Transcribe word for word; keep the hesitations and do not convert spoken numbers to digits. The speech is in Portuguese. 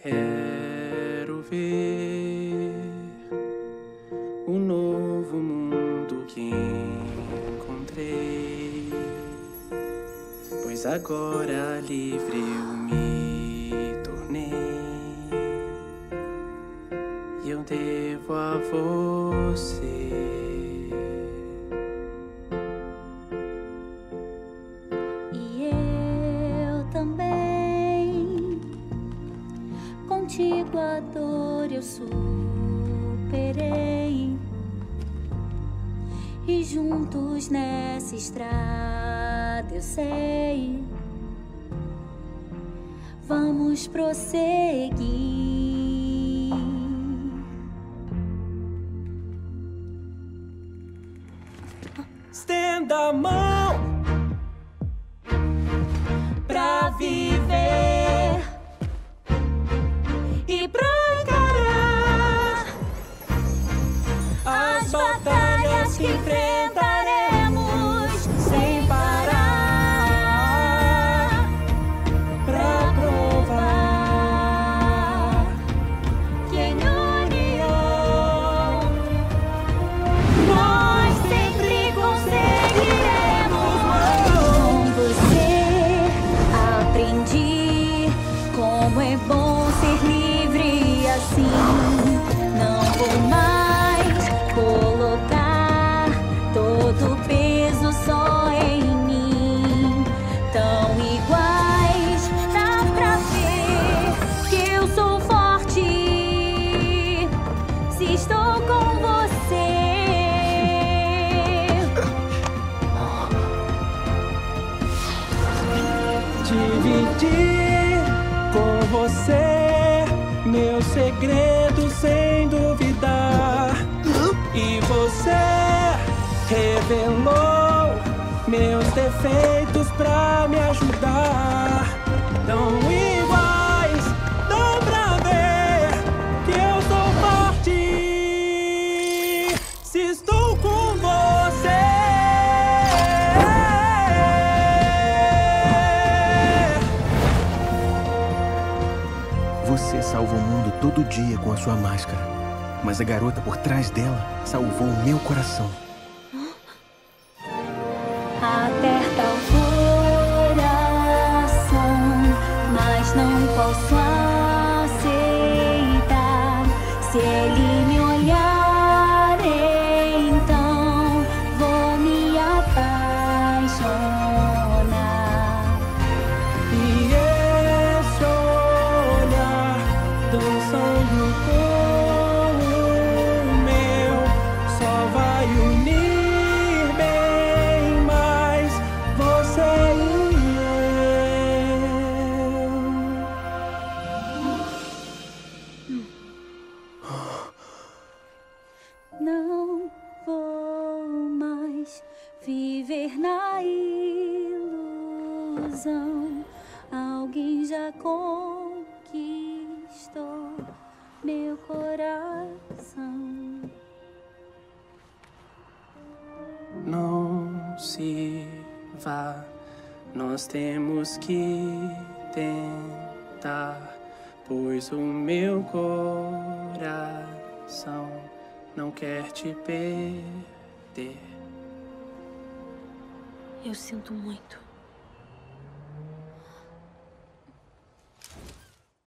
Quero ver o novo mundo que encontrei, pois agora livre eu me tornei, e eu devo a você. Contigo a dor eu superei, e juntos nessa estrada eu sei, vamos prosseguir. Estenda a mão pra viver e pra encarar as batalhas que enfrentaremos sem parar, pra provar que em união nós sempre conseguiremos. Com você aprendi como é bom ser livre assim. Não vou mais colocar todo o peso só em mim. Tão iguais, dá pra ver que eu sou forte se estou com você. Dividir com você meu segredo sem duvidar, e você revelou meus defeitos pra me ajudar. Tão iguais, dá pra ver que eu sou forte se estou com você. Você salva o mundo todo dia com a sua máscara, mas a garota por trás dela salvou o meu coração. Aperta o coração, mas não posso aceitar. Se ele me olhar, então vou me apaixonar. E esse olhar dançando com o meu só vai unir bem mais você e eu. Não vou mais viver na ilusão. Alguém já conquistou meu coração. Não se vá, nós temos que tentar, pois o meu coração não quer te perder. Eu sinto muito.